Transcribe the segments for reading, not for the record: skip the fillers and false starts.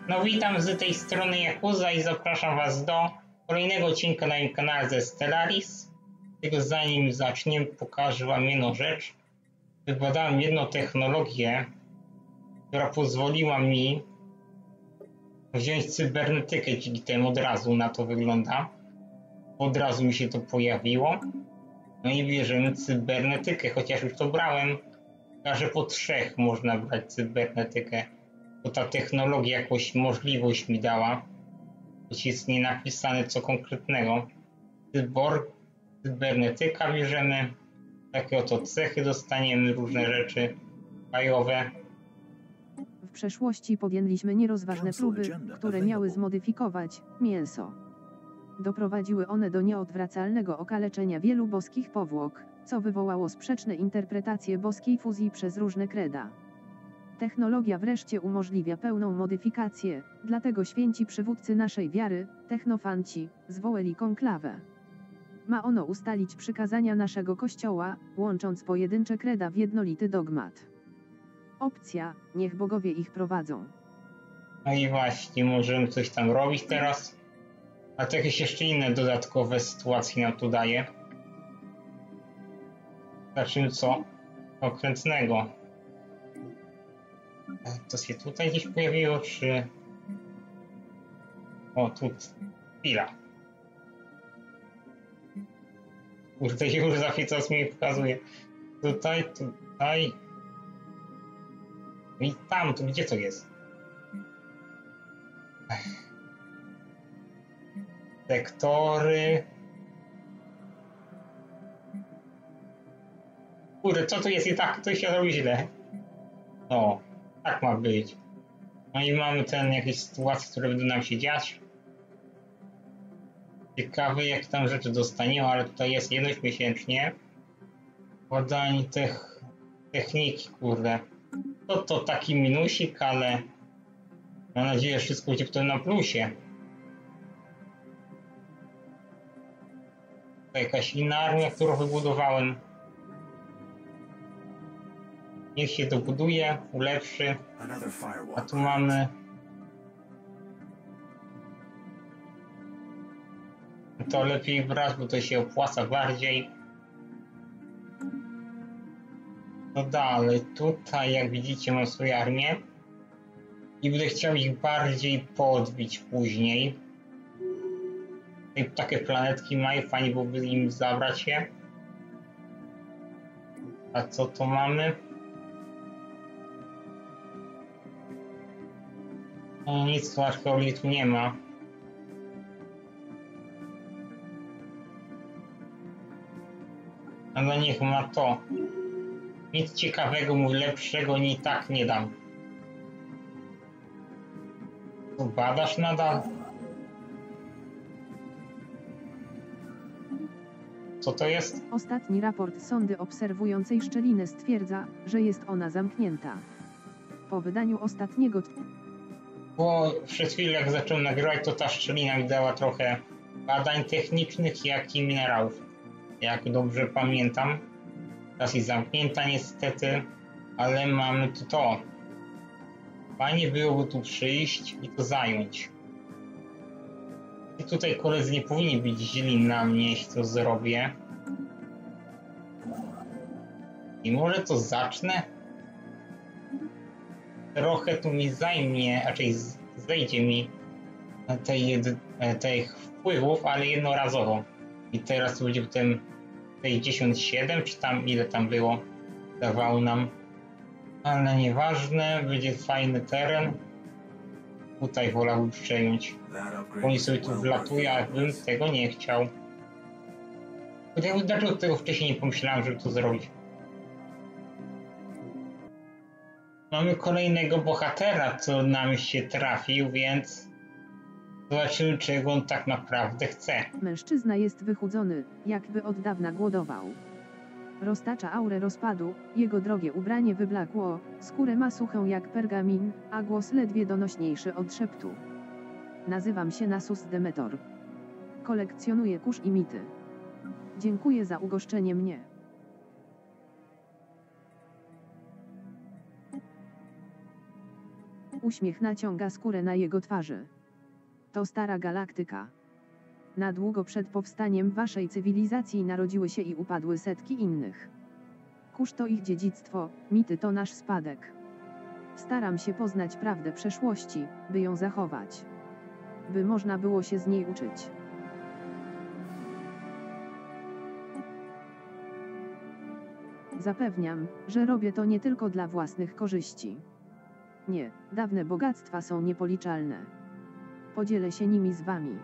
No witam z tej strony Yakuza i zapraszam Was do kolejnego odcinka na moim kanale ze Stellaris. Tylko zanim zaczniemy, pokażę Wam jedną rzecz. Wybadałem jedną technologię, która pozwoliła mi wziąć cybernetykę, czyli ten od razu na to wygląda. Od razu mi się to pojawiło. No i bierzemy cybernetykę, chociaż już to brałem. Że po 3 można brać cybernetykę. Bo ta technologia jakąś możliwość mi dała. Choć jest nie napisane co konkretnego. Cybernetyka bierzemy. Takie oto cechy dostaniemy, różne rzeczy fajowe. W przeszłości podjęliśmy nierozważne próby, które miały zmodyfikować mięso. Doprowadziły one do nieodwracalnego okaleczenia wielu boskich powłok, co wywołało sprzeczne interpretacje boskiej fuzji przez różne kreda. Technologia wreszcie umożliwia pełną modyfikację, dlatego święci przywódcy naszej wiary, technofanci, zwołali konklawę. Ma ono ustalić przykazania naszego Kościoła, łącząc pojedyncze kreda w jednolity dogmat. Opcja, niech bogowie ich prowadzą. No i właśnie, możemy coś tam robić teraz. A to jakieś jeszcze inne dodatkowe sytuacje nam tu daje. Zobaczymy co konkretnego. To się tutaj gdzieś pojawiło, czy... O, tu... Chwila. Kurde, już za chwilę coś mi pokazuje. Tutaj... I tam, to gdzie to jest? Sektory... Kurde, co to jest i tak to się robi źle. O, tak ma być. No i mamy jakieś sytuacje, które będą nam się dziać. Ciekawe jak tam rzeczy dostaniemy, ale tutaj jest jedność miesięcznie. Podanie techniki, kurde. To taki minusik, ale mam nadzieję, że wszystko będzie potem na plusie. To jakaś inna armia, którą wybudowałem. Niech się dobuduje, ulepszy. A tu mamy... To lepiej brać, bo to się opłaca bardziej. No dalej, tutaj jak widzicie mam swoją armię. I będę chciał ich bardziej podbić później. Tutaj takie planetki mają, fajnie byłoby im zabrać je. A co to mamy? No nic tu archeologii tu nie ma. No niech ma to. Nic ciekawego, mu lepszego ni tak nie dam. Tu badasz nadal? Co to jest? Ostatni raport sondy obserwującej szczelinę stwierdza, że jest ona zamknięta. Po wydaniu ostatniego... Bo przez chwilę jak zacząłem nagrywać, to ta szczelina mi dała trochę badań technicznych, jak i minerałów. Jak dobrze pamiętam. Teraz jest zamknięta niestety, ale mamy tu to. Fajnie byłoby tu przyjść i to zająć. I tutaj koledzy nie powinni być źli na mnie, jeśli to zrobię. I może to zacznę? Trochę tu mi zajmie, raczej zejdzie mi tych wpływów, ale jednorazowo. I teraz to będzie potem 67, czy tam ile tam było, dawało nam. Ale nieważne, będzie fajny teren. Tutaj wolałbym przejąć. Oni sobie tu wlatują, a bym tego nie chciał. Dlaczego tego wcześniej nie pomyślałem, żeby to zrobić? Mamy kolejnego bohatera, co nam się trafił, więc zobaczymy, czego on tak naprawdę chce. Mężczyzna jest wychudzony, jakby od dawna głodował. Roztacza aurę rozpadu, jego drogie ubranie wyblakło, skórę ma suchą jak pergamin, a głos ledwie donośniejszy od szeptu. Nazywam się Nasus Demetor. Kolekcjonuję kurz i mity. Dziękuję za ugoszczenie mnie. Uśmiech naciąga skórę na jego twarzy. To stara galaktyka. Na długo przed powstaniem waszej cywilizacji narodziły się i upadły setki innych. Kurz to ich dziedzictwo, mity to nasz spadek. Staram się poznać prawdę przeszłości, by ją zachować. By można było się z niej uczyć. Zapewniam, że robię to nie tylko dla własnych korzyści. Nie, dawne bogactwa są niepoliczalne. Podzielę się nimi z wami.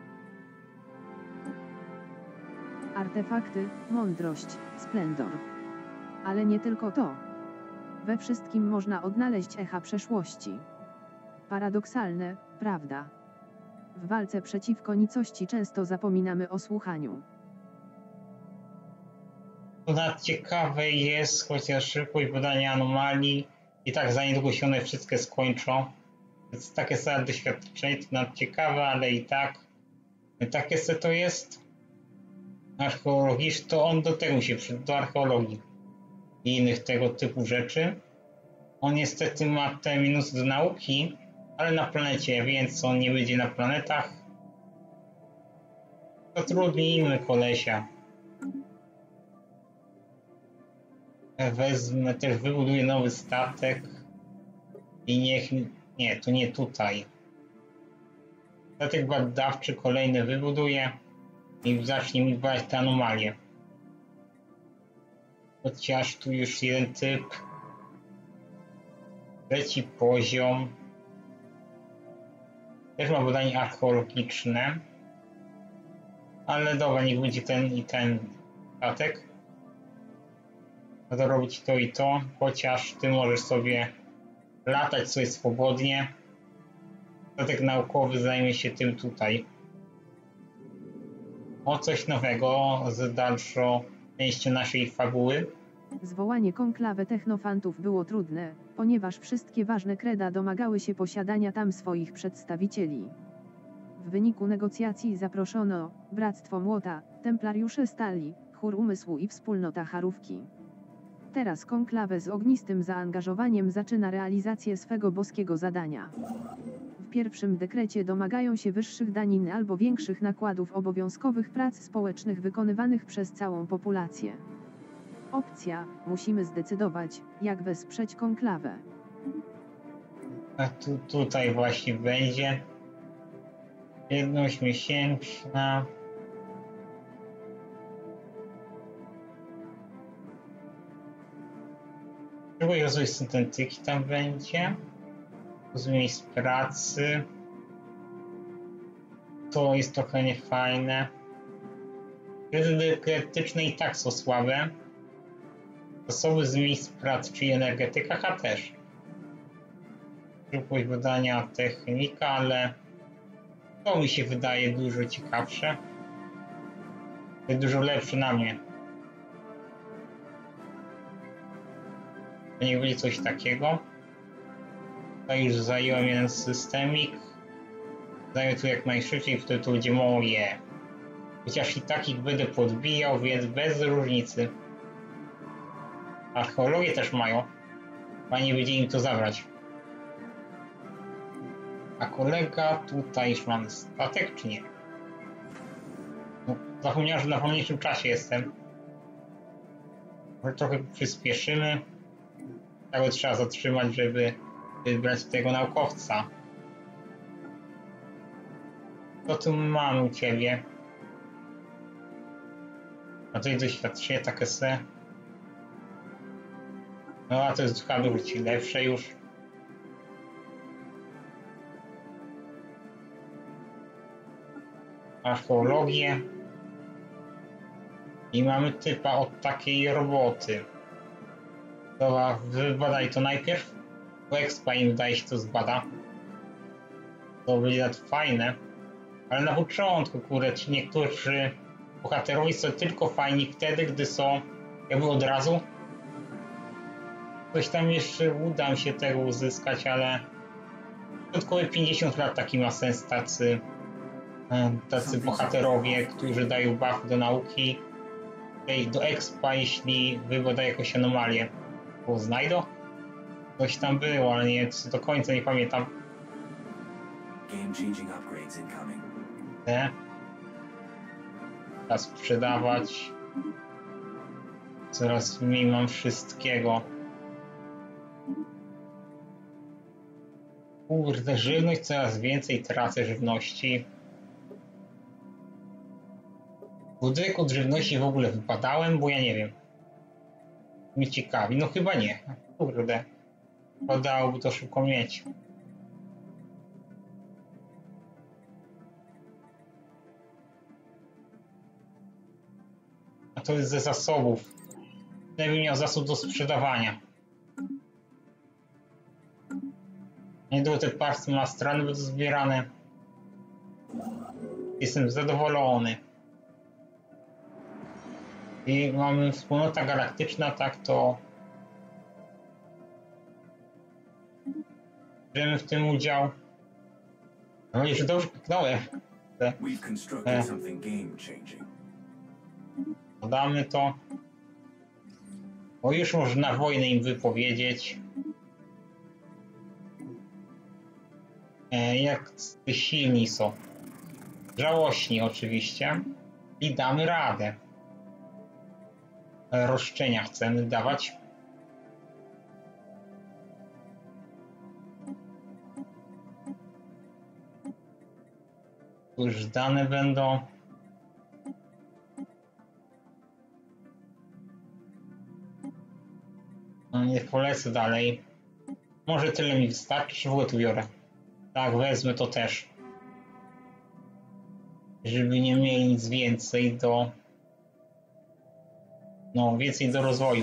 Artefakty, mądrość, splendor. Ale nie tylko to. We wszystkim można odnaleźć echa przeszłości. Paradoksalne, prawda? W walce przeciwko nicości często zapominamy o słuchaniu. Ponad ciekawe jest, chociaż szybkość badania anomalii i tak za niedługo się one wszystkie skończą. Więc takie sobie doświadczenie to nadciekawe, ale i tak takie se to jest. Archeologiczny to on do tego się przyda, do archeologii i innych tego typu rzeczy. On niestety ma te minusy do nauki, ale na planecie, więc on nie będzie na planetach. Zatrudnijmy kolesia. Wezmę też, wybuduję nowy statek i niech... Nie, to nie tutaj. Statek badawczy kolejny wybuduję i zacznie mi badać te anomalie. Chociaż tu już jeden typ. Trzeci poziom. Też ma badanie archeologiczne. Ale dobra, niech będzie ten i ten statek. Będę robić to i to, chociaż ty możesz sobie latać sobie swobodnie. Statek naukowy zajmie się tym tutaj. O coś nowego z dalszą częścią naszej fabuły. Zwołanie konklawy technofantów było trudne, ponieważ wszystkie ważne kreda domagały się posiadania tam swoich przedstawicieli. W wyniku negocjacji zaproszono Bractwo Młota, Templariusze Stali, Chór Umysłu i Wspólnota Charówki. Teraz konklawę z ognistym zaangażowaniem zaczyna realizację swego boskiego zadania. W pierwszym dekrecie domagają się wyższych danin albo większych nakładów obowiązkowych prac społecznych wykonywanych przez całą populację. Opcja: musimy zdecydować, jak wesprzeć konklawę. A tutaj właśnie będzie jedność miesięczna. Szybkość rozwój syntetyki tam będzie. Z miejsc pracy. To jest trochę niefajne. Kredyty krytyczne i tak są słabe. Zasoby z miejsc pracy, czyli energetyka, a też. Szybkość badania technika, ale to mi się wydaje dużo ciekawsze. To jest dużo lepsze na mnie. To nie będzie coś takiego. Tutaj już zająłem jeden systemik. Zająłem tu jak najszybciej, wtedy to będzie moje. Chociaż i takich będę podbijał, więc bez różnicy. Archeologię też mają. Fajnie będzie im to zabrać. A kolega, tutaj już mamy statek, czy nie? No, zapomniałem, że na wolniejszym czasie jestem. Może trochę przyspieszymy. Tego trzeba zatrzymać, żeby wybrać tego naukowca. Co tu mam u ciebie? A to jest doświadczenie takie se. No a to jest chyba dużo ci lepsze już. Archeologię. I mamy typa od takiej roboty. Dobra, wybadaj to najpierw. Bo expa im wydaje się to zbada. To będzie nawet fajne. Ale na początku, kurde, czy niektórzy bohaterowie są tylko fajni wtedy, gdy są jakby od razu. Coś tam jeszcze uda mi się tego uzyskać, ale dodatkowe 50 lat taki ma sens tacy bohaterowie, którzy dają buff do nauki, do expa, jeśli wybada jakąś anomalię. Bo znajdą? Coś tam było, ale nie do końca nie pamiętam. Teraz sprzedawać. Coraz mniej mam wszystkiego. Kurde, żywność, coraz więcej tracę żywności. W budynku od żywności w ogóle wypadałem, bo ja nie wiem. Mnie ciekawi, no chyba nie. Kurde. Podałoby to szybko mieć. A to jest ze zasobów. Gdybym miał zasób do sprzedawania. Niedługo te partie astralne będą zbierane. Jestem zadowolony. I mamy wspólnota galaktyczna, tak to bierzemy w tym udział. No już dobrze kliknąłem. Dodamy to. Bo już można wojnę im wypowiedzieć. Jak silni są. Żałośni oczywiście. I damy radę. Roszczenia chcemy dawać. Już dane będą. No nie polecę dalej. Może tyle mi wystarczy, czy w ogóle tu biorę. Tak, wezmę to też. Żeby nie mieli nic więcej do... No, więcej do rozwoju.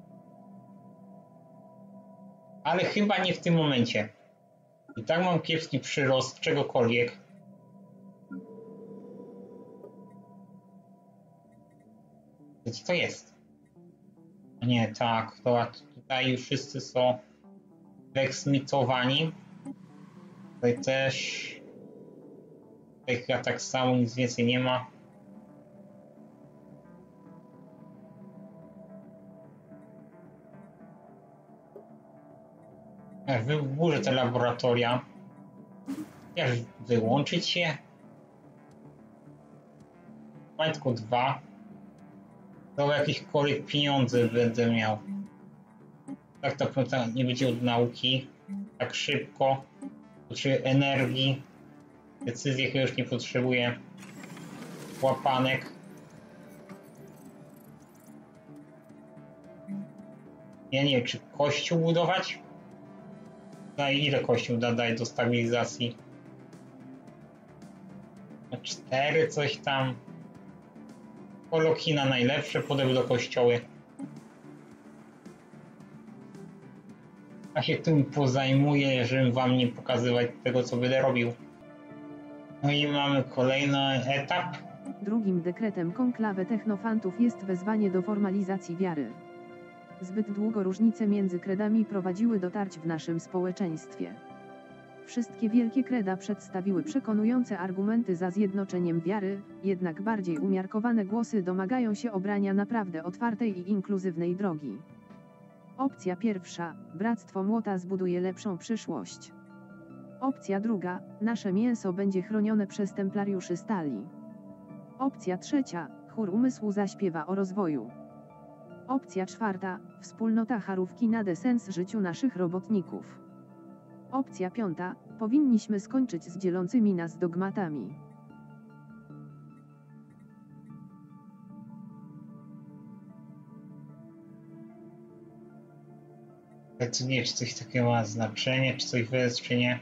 Ale chyba nie w tym momencie. I tak mam kiepski przyrost czegokolwiek. Co to jest? Nie, tak, to tutaj już wszyscy są wyeksmitowani. Tutaj też. Tutaj tak samo nic więcej nie ma. Wyburzę te laboratoria. Jak wyłączyć je? Mam tylko 2. To jakiekolwiek pieniądze będę miał. Tak to nie będzie od nauki. Tak szybko. Potrzebuję energii. Decyzji, której już nie potrzebuję. Łapanek. Ja nie wiem, czy kościół budować? Ile kościół daje do stabilizacji? 4 coś tam. Polokina najlepsze, potem do kościoły. A się tym pozajmuję, żeby wam nie pokazywać tego, co będę robił. No i mamy kolejny etap. Drugim dekretem konklawy technofantów jest wezwanie do formalizacji wiary. Zbyt długo różnice między kredami prowadziły do tarć w naszym społeczeństwie. Wszystkie wielkie kreda przedstawiły przekonujące argumenty za zjednoczeniem wiary, jednak bardziej umiarkowane głosy domagają się obrania naprawdę otwartej i inkluzywnej drogi. Opcja pierwsza, Bractwo Młota zbuduje lepszą przyszłość. Opcja druga, nasze mięso będzie chronione przez templariuszy stali. Opcja trzecia, chór umysłu zaśpiewa o rozwoju. Opcja czwarta, wspólnota Charówki nade sens życiu naszych robotników. Opcja piąta, powinniśmy skończyć z dzielącymi nas dogmatami. Ja tu nie wiem, czy coś takiego ma znaczenie, czy coś jest, czy nie.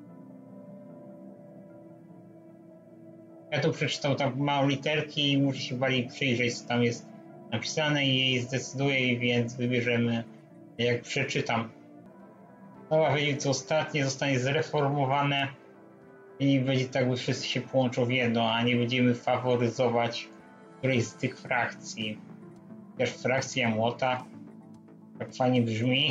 Ja tu przeczytał tak małe literki i muszę się bardziej przyjrzeć, co tam jest napisane i jej zdecyduję, więc wybierzemy, jak przeczytam. Nowa wiedzieć, ostatnie zostanie zreformowane i będzie tak, by wszyscy się połączą w jedno, a nie będziemy faworyzować którejś z tych frakcji. Też frakcja Młota tak fajnie brzmi.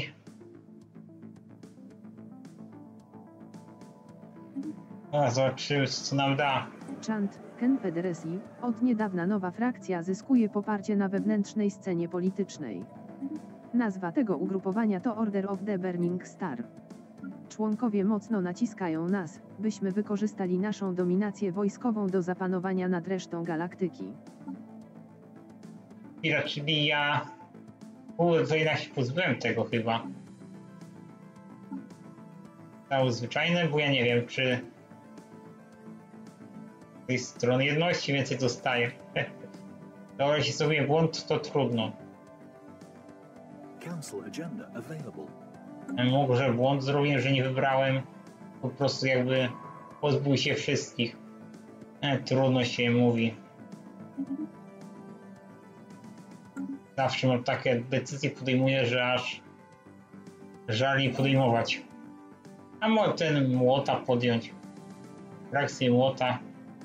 No, zobaczymy, co nam da. Chant, Confederacy, od niedawna nowa frakcja zyskuje poparcie na wewnętrznej scenie politycznej. Nazwa tego ugrupowania to Order of the Burning Star. Członkowie mocno naciskają nas, byśmy wykorzystali naszą dominację wojskową do zapanowania nad resztą galaktyki. Czyli ja... to jednak się pozbyłem tego chyba. Stało zwyczajne, bo ja nie wiem, czy... z tej strony jedności więcej dostaję. Dobra, jeśli sobie błąd, to trudno. Może błąd zrobiłem, że nie wybrałem. Po prostu jakby pozbył się wszystkich. Trudno się mówi. Zawsze mam takie decyzje podejmuję, że aż żal nie podejmować. A może ten młota podjąć. Frakcję młota.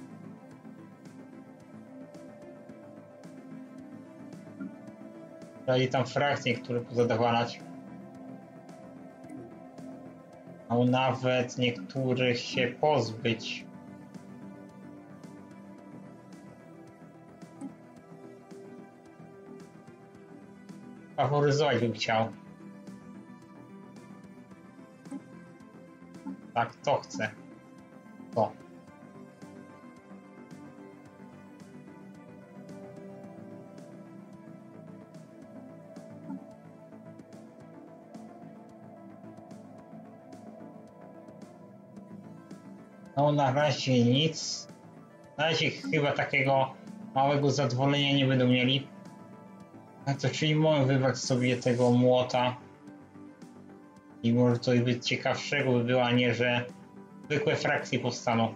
Dali tam frakcje, które pozadawalać. A nawet niektórych się pozbyć. Faworyzować bym chciał. Tak, to chcę. To. No na razie nic. Na razie chyba takiego małego zadowolenia nie będą mieli. A to czyli mogę wybrać sobie tego młota. I może coś być ciekawszego by było, a nie że zwykłe frakcje powstaną.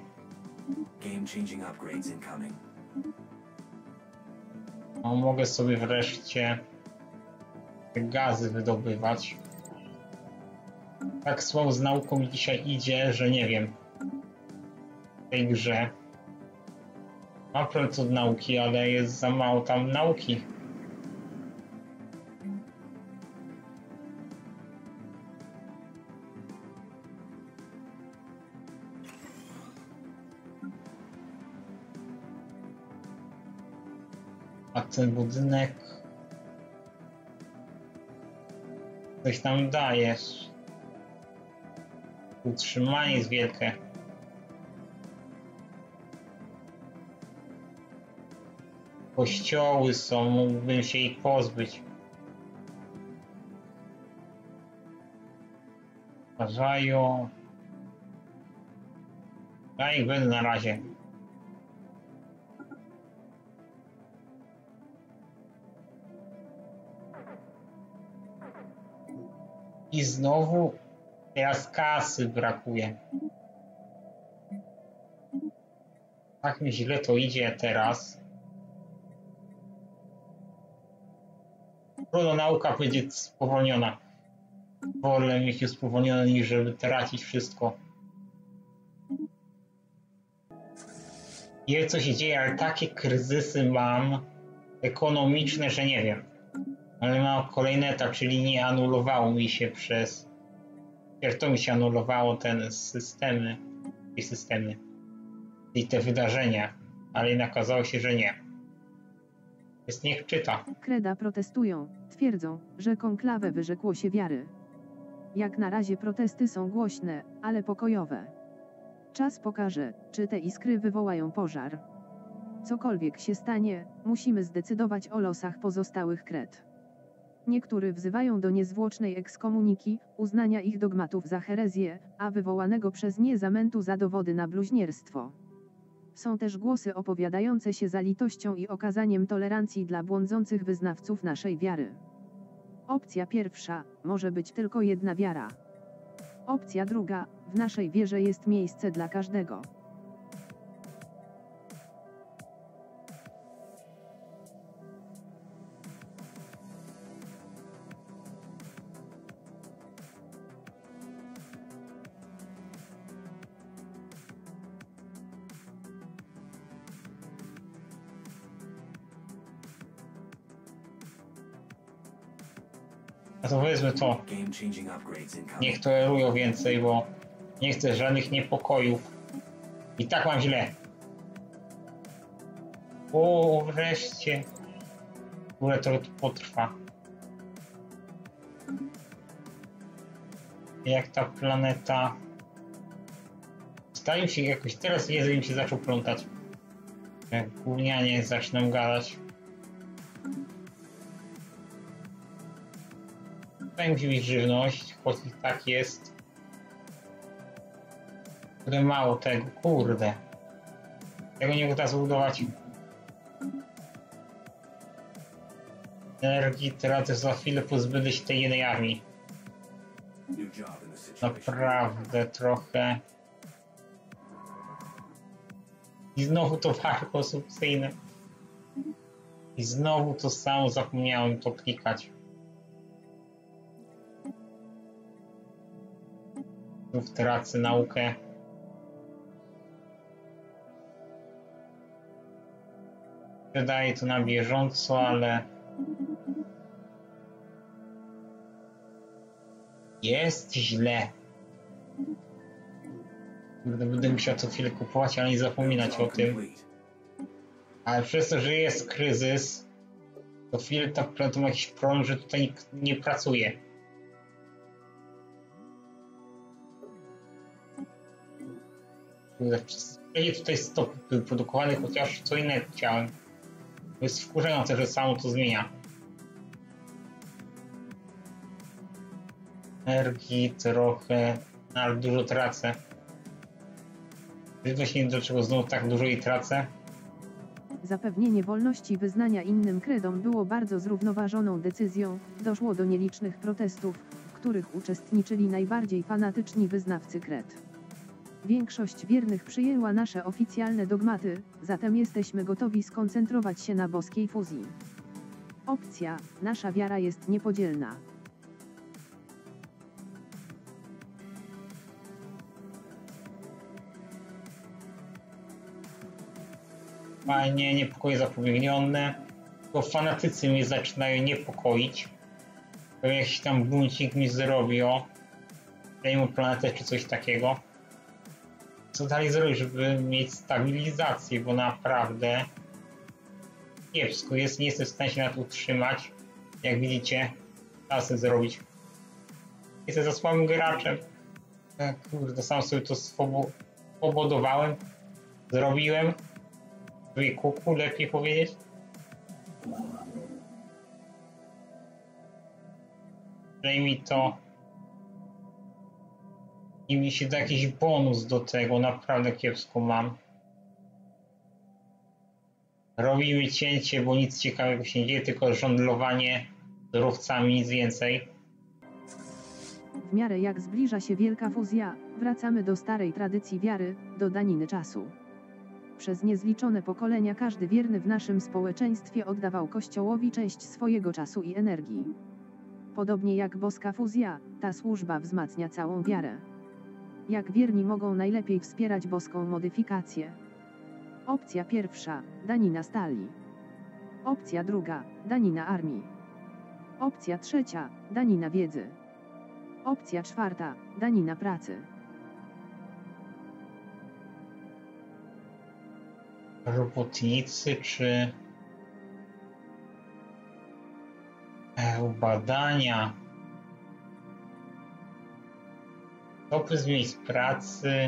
No, mogę sobie wreszcie te gazy wydobywać. Tak słabo z nauką mi dzisiaj idzie, że nie wiem. W tej grze mam problem od nauki, ale jest za mało tam nauki. A ten budynek coś nam dajesz. Utrzymanie jest wielkie. Kościoły są, mógłbym się ich pozbyć. Uważają. Ja ich będę na razie. I znowu teraz kasy brakuje. Tak mi źle to idzie teraz. Trudno, nauka będzie spowolniona. Wolę mieć ją spowolnione niż żeby tracić wszystko. Nie wiem co się dzieje, ale takie kryzysy mam ekonomiczne, że nie wiem. Ale mam kolejny etap, czyli nie anulowało mi się przez... To mi się anulowało ten systemy i te wydarzenia, ale jednak okazało się, że nie. Jest niech czyta. Kreda protestują, twierdzą, że konklawę wyrzekło się wiary. Jak na razie protesty są głośne, ale pokojowe. Czas pokaże, czy te iskry wywołają pożar. Cokolwiek się stanie, musimy zdecydować o losach pozostałych Kred. Niektórzy wzywają do niezwłocznej ekskomuniki, uznania ich dogmatów za herezję, a wywołanego przez nie zamętu za dowody na bluźnierstwo. Są też głosy opowiadające się za litością i okazaniem tolerancji dla błądzących wyznawców naszej wiary. Opcja pierwsza, może być tylko jedna wiara. Opcja druga, w naszej wierze jest miejsce dla każdego. A to powiedzmy to. Niech tolerują więcej, bo nie chcę żadnych niepokojów. I tak mam źle. O, wreszcie. W ogóle to potrwa. Jak ta planeta... Stają się jakoś... Teraz jeżeli mi się zaczął plątać. Jak gównianie zaczną gadać. Tutaj musi być żywność, choć i tak jest. Kurde, mało tego, kurde. Tego nie uda zbudować. Energii tracę za chwilę, pozbędę się tej jednej armii. Naprawdę trochę. I znowu to wary konsumpcyjne. I znowu to samo, zapomniałem to klikać. Znów tracę naukę. Wydaje to na bieżąco, ale... Jest źle. Będę musiał co chwilę kupować, ale nie zapominać o tym. Ale przez to, że jest kryzys, co chwilę tak ma jakiś problem, że tutaj nie pracuje. Wszędzie tutaj stopy były produkowane, chociaż co innego chciałem. To jest wkurzające, że samo to zmienia. Energii trochę, ale dużo tracę. Właśnie dlaczego znowu tak dużo jej tracę? Zapewnienie wolności wyznania innym kredom było bardzo zrównoważoną decyzją, doszło do nielicznych protestów, w których uczestniczyli najbardziej fanatyczni wyznawcy kred. Większość wiernych przyjęła nasze oficjalne dogmaty, zatem jesteśmy gotowi skoncentrować się na boskiej fuzji. Opcja, nasza wiara jest niepodzielna. Fajnie, niepokoje zapobiegnione. Tylko fanatycy mnie zaczynają niepokoić. To jakiś tam buncik mi zrobił. Zajmę planetę czy coś takiego. Co dalej zrobić, żeby mieć stabilizację, bo naprawdę kiepsko jest, nie jestem w stanie się nad utrzymać. Jak widzicie, czasy zrobić. Jestem za słabym graczem. Kurde, sam sobie to spowodowałem. Zrobiłem. Kuku, lepiej powiedzieć. Daj mi to. I mi się da jakiś bonus do tego, naprawdę kiepsko mam. Robimy cięcie, bo nic ciekawego się nie dzieje, tylko żonglowanie surowcami, nic więcej. W miarę jak zbliża się wielka fuzja, wracamy do starej tradycji wiary, do daniny czasu. Przez niezliczone pokolenia każdy wierny w naszym społeczeństwie oddawał Kościołowi część swojego czasu i energii. Podobnie jak boska fuzja, ta służba wzmacnia całą wiarę. Jak wierni mogą najlepiej wspierać boską modyfikację? Opcja pierwsza, danina stali. Opcja druga, danina armii. Opcja trzecia, danina wiedzy. Opcja czwarta, danina pracy. Robotnicy czy badania. Stopy z miejsc pracy.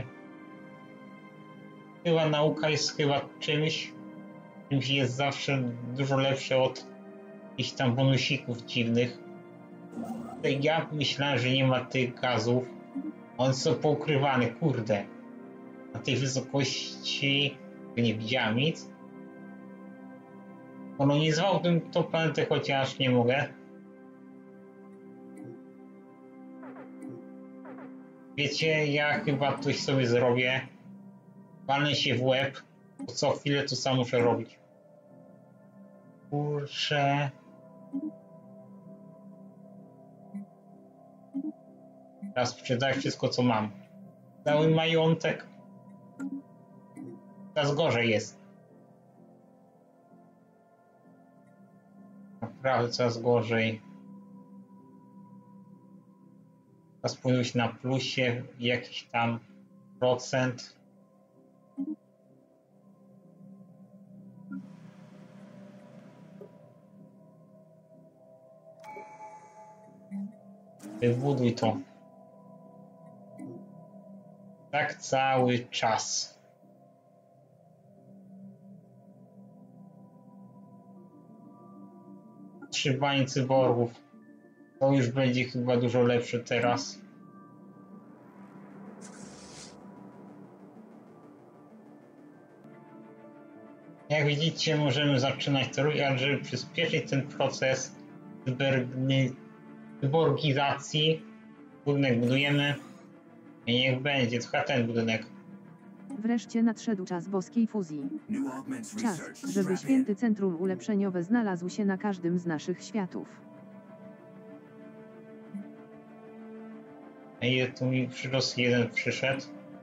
Chyba nauka jest czymś jest zawsze dużo lepsze od jakichś tam bonusików dziwnych. Ja myślałem, że nie ma tych gazów. One są poukrywane, kurde. Na tej wysokości nie widziałem nic. Kolonizowałbym tą planetę, chociaż nie mogę. Wiecie, ja chyba coś sobie zrobię. Walnę się w łeb, bo co chwilę to sam muszę robić. Kurczę. Teraz sprzedać wszystko, co mam. Cały majątek. Teraz gorzej jest. Naprawdę coraz gorzej. Teraz powinno być na plusie jakiś tam procent. Wybuduj to. Tak cały czas. Trzymanie cyborgów. To już będzie chyba dużo lepsze teraz. Jak widzicie, możemy zaczynać to robić, ale żeby przyspieszyć ten proces cyborgizacji, budynek budujemy i niech będzie, to chyba ten budynek. Wreszcie nadszedł czas boskiej fuzji. Czas, żeby święty centrum ulepszeniowe znalazł się na każdym z naszych światów. I tu mi przyrost jeden przyszedł.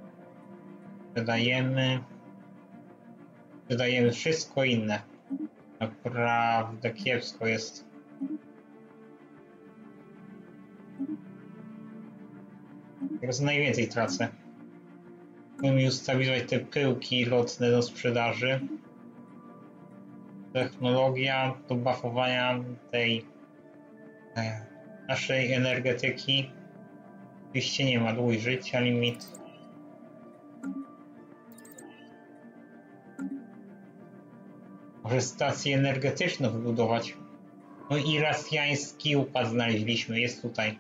Wydajemy wszystko inne. Naprawdę kiepsko jest. Teraz najwięcej tracę. Musimy ustabilizować te pyłki lotne do sprzedaży. Technologia do buffowania tej naszej energetyki. Oczywiście nie ma dłużej życia, limit. Może stację energetyczną wybudować. No i rasjański układ znaleźliśmy, jest tutaj.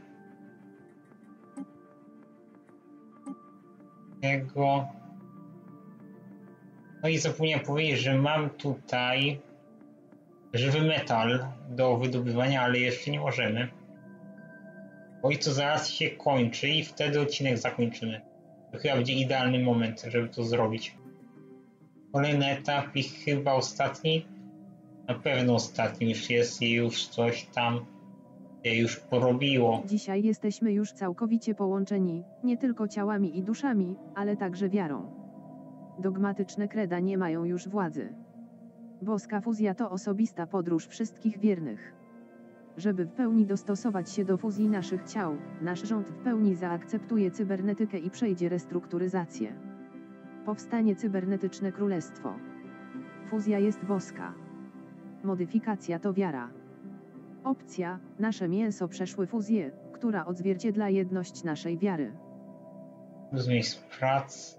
No i zapomniałem powiedzieć, że mam tutaj żywy metal do wydobywania, ale jeszcze nie możemy. Bo i to zaraz się kończy i wtedy odcinek zakończymy. To chyba będzie idealny moment, żeby to zrobić. Kolejny etap i chyba ostatni. Na pewno ostatni już jest i już coś tam się już porobiło. Dzisiaj jesteśmy już całkowicie połączeni, nie tylko ciałami i duszami, ale także wiarą. Dogmatyczne kreda nie mają już władzy. Boska fuzja to osobista podróż wszystkich wiernych. Żeby w pełni dostosować się do fuzji naszych ciał, nasz rząd w pełni zaakceptuje cybernetykę i przejdzie restrukturyzację. Powstanie cybernetyczne królestwo. Fuzja jest boska. Modyfikacja to wiara. Opcja, nasze mięso przeszły fuzję, która odzwierciedla jedność naszej wiary. Z miejsc pracy.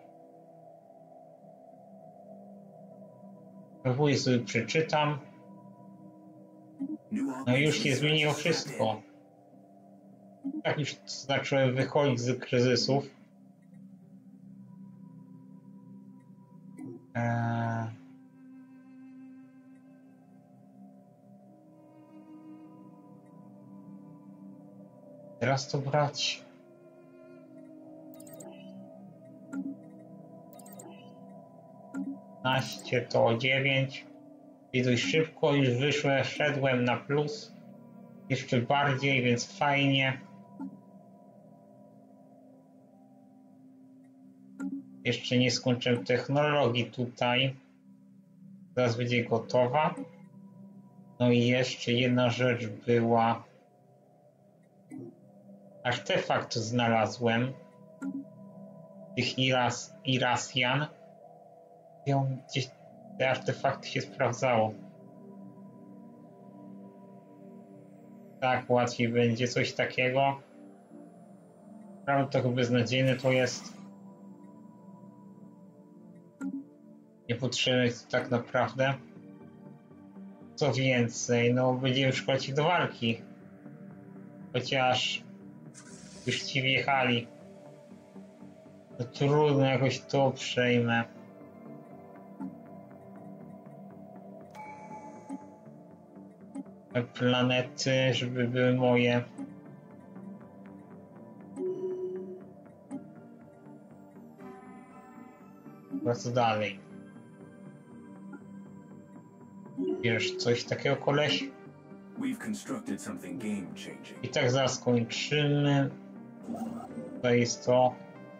Próbuję sobie przeczytam. No już się zmieniło wszystko. Tak już zacząłem wychodzić z kryzysów. Teraz to brać. To 9. I dość szybko już wyszłem, szedłem na plus. Jeszcze bardziej, więc fajnie. Jeszcze nie skończyłem technologii tutaj. Zaraz będzie gotowa. No i jeszcze jedna rzecz była. Artefakt znalazłem. Tych Irasjan. Gdzieś te artefakty się sprawdzało. Tak, łatwiej będzie coś takiego. Prawda, trochę beznadziejne to jest. Niepotrzebne jest tak naprawdę. Co więcej, no będziemy szkolić ich do walki. Chociaż już ci wjechali. No trudno, jakoś to przejmę. Planety, żeby były moje. Co dalej? Wiesz, coś takiego, koleś? I tak zaraz kończymy. To jest to.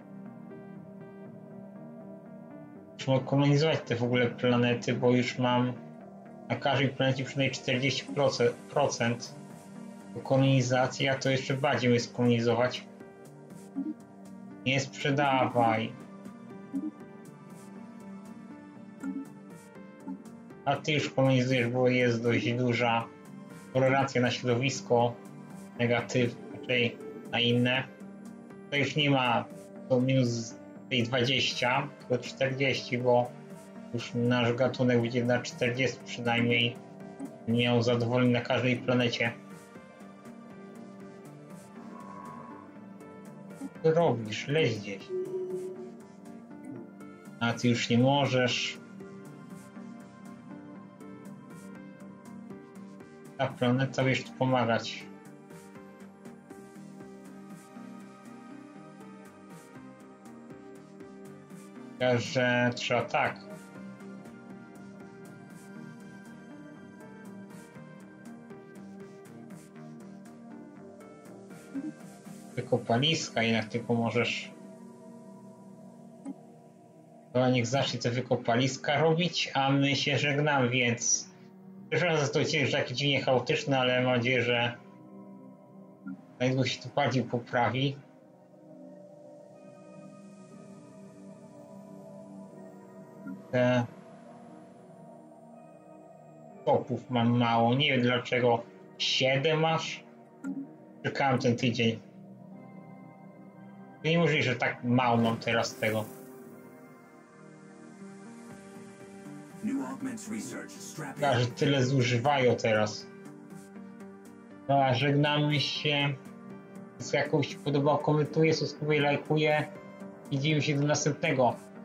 Musimy kolonizować te w ogóle planety, bo już mam na każdej planecie przynajmniej 40%. Kolonizacja to jeszcze bardziej mnie skolonizować. Nie sprzedawaj. A ty już kolonizujesz, bo jest dość duża tolerancja na środowisko negatywne, tutaj na inne. To już nie ma to minus tej 20, tylko 40, bo już nasz gatunek będzie na 40 przynajmniej miał zadowolenie na każdej planecie. Co robisz? Leć gdzieś. A ty już nie możesz. Ta planeta wiesz tu pomagać. Że trzeba tak. Wykopaliska, jednak tylko możesz. To niech zacznie te wykopaliska robić, a my się żegnamy, więc pierwszy raz to jest takie dziwnie chaotyczne, ale mam nadzieję, że niedługo się to bardziej poprawi. Topów mam mało, nie wiem dlaczego. 7 masz? Czekałem ten tydzień. To niemożliwe, że tak mało mam teraz tego. Że tyle zużywają teraz. No, żegnamy się. Jeśli jakoś się podobało, komentuję, subskrybuję, lajkuję. Widzimy się do następnego.